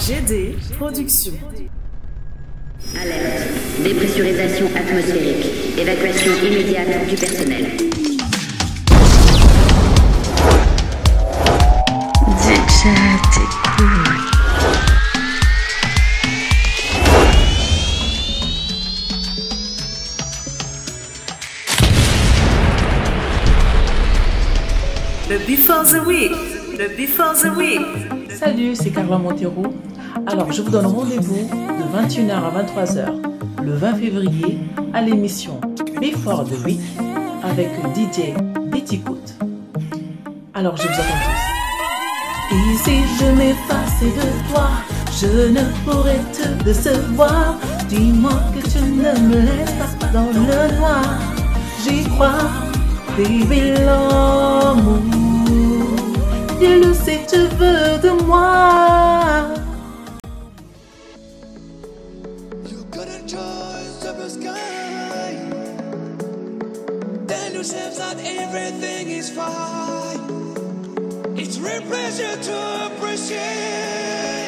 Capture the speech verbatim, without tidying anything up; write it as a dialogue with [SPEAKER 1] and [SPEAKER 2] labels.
[SPEAKER 1] G D Productions.
[SPEAKER 2] Alerte. Dépressurisation atmosphérique. Évacuation immédiate du personnel.
[SPEAKER 3] Déjà, t'es cool.
[SPEAKER 1] Le Before the Week. Le Before the Week.
[SPEAKER 4] Salut, c'est Carla Montero. Alors, je vous donne rendez-vous de vingt et une heures à vingt-trois heures le vingt février à l'émission Before the Week avec D J Bittycoot. Alors, je vous attends tous. Et si je m'effaçais de toi, je ne pourrais te décevoir. Dis-moi que tu ne me laisses pas dans le noir. J'y crois, baby, l'amour. Dis-le si tu veux de moi.
[SPEAKER 5] You got a choice of the sky. Tell yourself that everything is fine. It's real pleasure to appreciate.